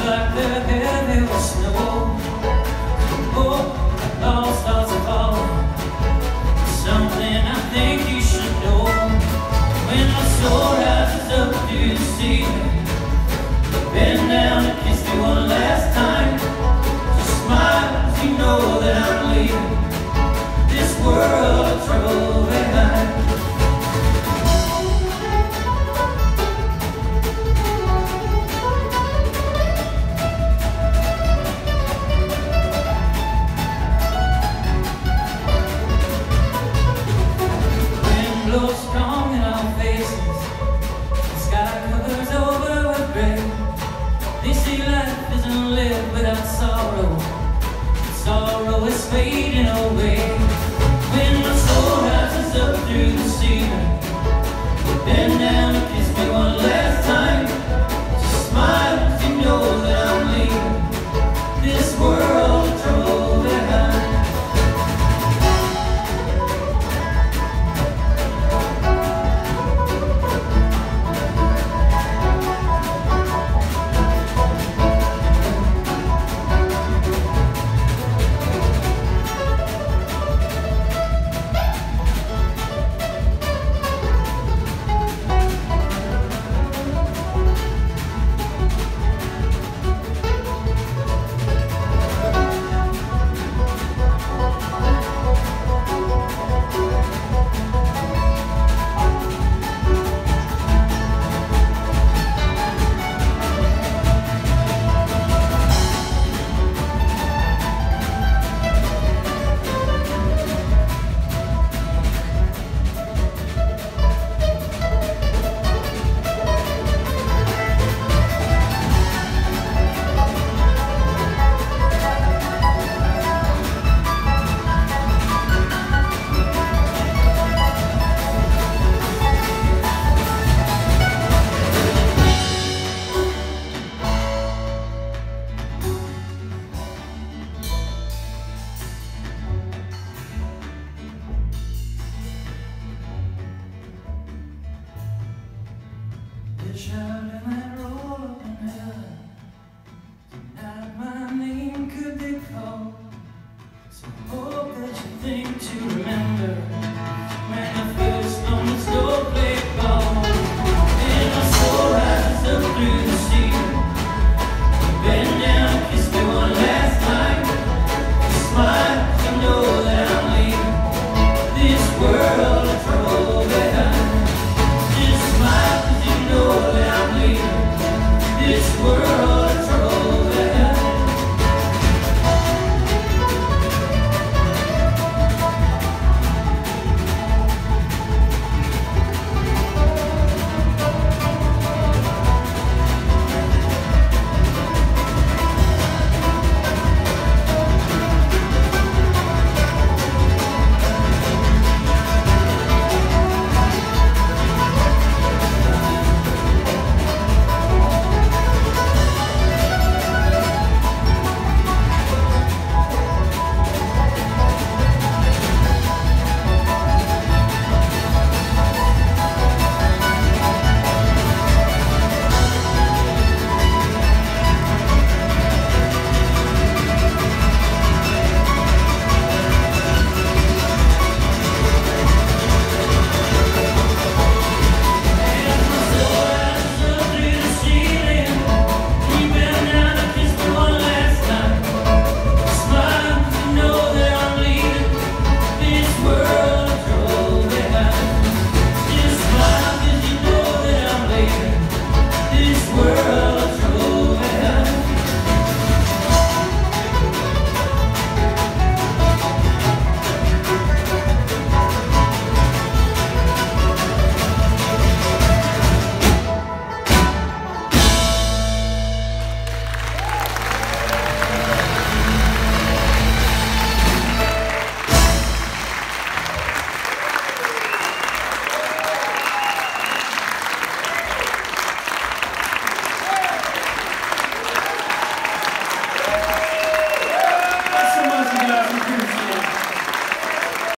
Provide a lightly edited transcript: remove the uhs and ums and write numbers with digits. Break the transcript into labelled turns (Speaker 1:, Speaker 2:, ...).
Speaker 1: like the heavy with snow. Oh, it all starts to fall. Something I think you should know. When my soul rises up to the ceiling, bend down and kiss me one last time. Just smile, 'cause you know that I'm leaving this world of trouble behind. Wind blows strong in our faces, the sky covers over with gray. They say life isn't lived without sorrow. Sorrow is fading away. When my soul rises up through the ceiling, bend down and kiss me one last time.